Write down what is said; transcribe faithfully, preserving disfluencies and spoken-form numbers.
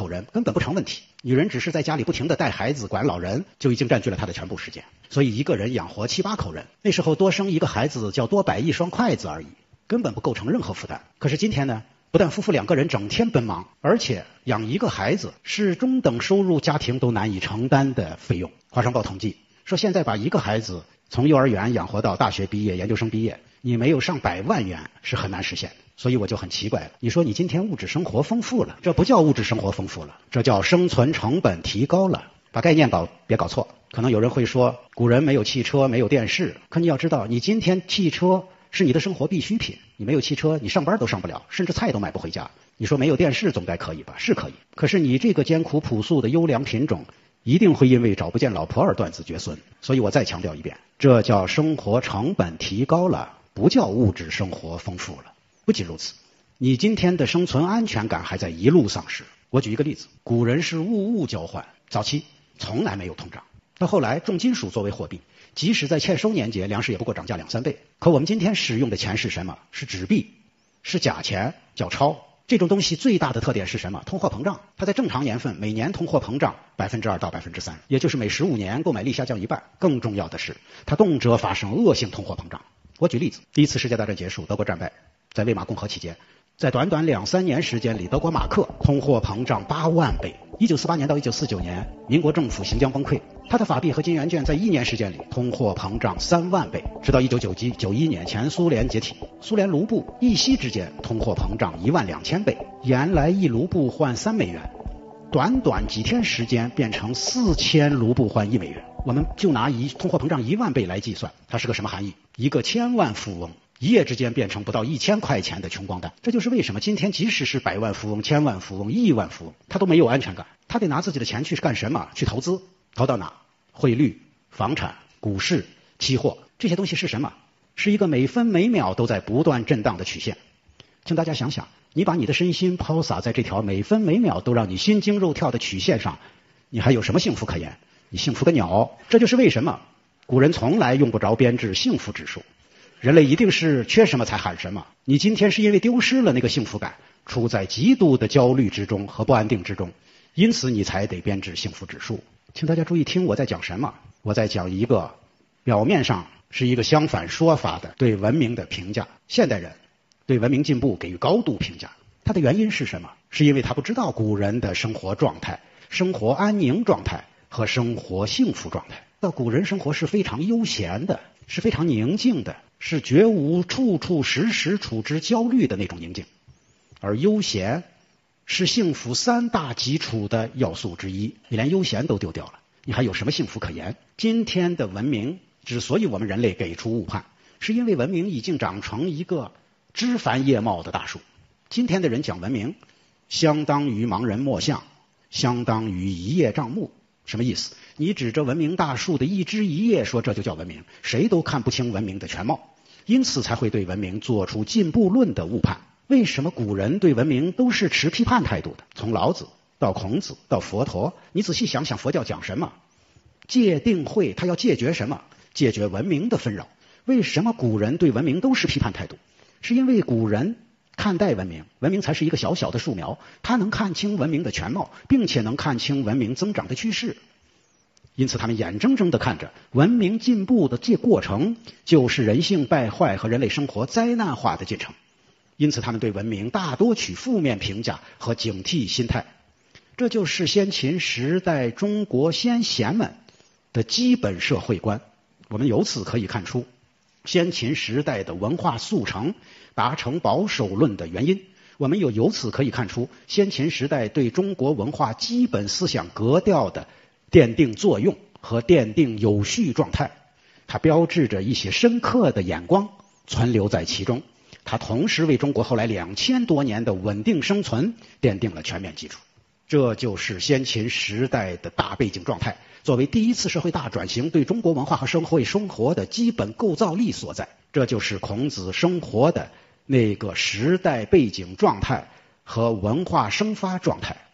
口人根本不成问题，女人只是在家里不停地带孩子管老人，就已经占据了她的全部时间。所以一个人养活七八口人，那时候多生一个孩子叫多摆一双筷子而已，根本不构成任何负担。可是今天呢，不但夫妇两个人整天奔忙，而且养一个孩子是中等收入家庭都难以承担的费用。华商报统计说，现在把一个孩子从幼儿园养活到大学毕业、研究生毕业，你没有上百万元是很难实现的。所以我就很奇怪了，你说你今天物质生活丰富了，这不叫物质生活丰富了，这叫生存成本提高了。把概念搞别搞错。可能有人会说，古人没有汽车，没有电视，可你要知道，你今天汽车是你的生活必需品，你没有汽车，你上班都上不了，甚至菜都买不回家。你说没有电视总该可以吧？是可以。可是你这个艰苦朴素的优良品种，一定会因为找不见老婆而断子绝孙。所以我再强调一遍，这叫生活成本提高了，不叫物质生活丰富了。不仅如此，你今天的生存安全感还在一路丧失。我举一个例子，古人是物物交换，早期从来没有通胀，到后来重金属作为货币，即使在欠收年节，粮食也不过涨价两三倍。可我们今天使用的钱是什么？是纸币，是假钱，叫钞。这种东西最大的特点是什么？通货膨胀。它在正常年份每年通货膨胀百分之二到百分之三，也就是每十五年购买力下降一半。更重要的是，它动辄发生恶性通货膨胀。我举例子，第一次世界大战结束，德国战败，在魏玛共和期间，在短短两三年时间里，德国马克通货膨胀八万倍。一九四八年到一九四九年，民国政府行将崩溃，它的法币和金圆券在一年时间里通货膨胀三万倍。直到一九九一年前苏联解体，苏联卢布一夕之间通货膨胀一万两千倍，原来一卢布换三美元，短短几天时间变成四千卢布换一美元。我们就拿一通货膨胀一万倍来计算，它是个什么含义？一个千万富翁一夜之间变成不到一千块钱的穷光蛋。这就是为什么今天即使是百万富翁、千万富翁、亿万富翁，他都没有安全感。他得拿自己的钱去干什么？去投资。投到哪？汇率、房产、股市、期货，这些东西是什么？是一个每分每秒都在不断震荡的曲线。请大家想想，你把你的身心抛洒在这条每分每秒都让你心惊肉跳的曲线上，你还有什么幸福可言？你幸福个鸟！这就是为什么古人从来用不着编制幸福指数，人类一定是缺什么才喊什么。你今天是因为丢失了那个幸福感，处在极度的焦虑之中和不安定之中，因此你才得编制幸福指数。请大家注意听我在讲什么，我在讲一个表面上是一个相反说法的对文明的评价。现代人对文明进步给予高度评价，它的原因是什么？是因为他不知道古人的生活状态、生活安宁状态和生活幸福状态。到古人生活是非常悠闲的，是非常宁静的，是绝无处处时时处之焦虑的那种宁静。而悠闲是幸福三大基础的要素之一，你连悠闲都丢掉了，你还有什么幸福可言？今天的文明之所以我们人类给出误判，是因为文明已经长成一个枝繁叶茂的大树。今天的人讲文明，相当于盲人摸象，相当于一叶障目。什么意思？你指着文明大树的一枝一叶说这就叫文明，谁都看不清文明的全貌，因此才会对文明做出进步论的误判。为什么古人对文明都是持批判态度的？从老子到孔子到佛陀，你仔细想想佛教讲什么？戒定慧，他要戒绝什么？戒绝文明的纷扰。为什么古人对文明都是批判态度？是因为古人看待文明，文明才是一个小小的树苗，他能看清文明的全貌，并且能看清文明增长的趋势。因此他们眼睁睁地看着文明进步的这过程就是人性败坏和人类生活灾难化的进程。因此他们对文明大多取负面评价和警惕心态。这就是先秦时代中国先贤们的基本社会观。我们由此可以看出先秦时代的文化速成达成保守论的原因。我们又由此可以看出先秦时代对中国文化基本思想格调的奠定作用和奠定有序状态。它标志着一些深刻的眼光存留在其中，它同时为中国后来两千多年的稳定生存奠定了全面基础。这就是先秦时代的大背景状态，作为第一次社会大转型对中国文化和社会生活的基本构造力所在。这就是孔子生活的那个时代背景状态和文化生发状态。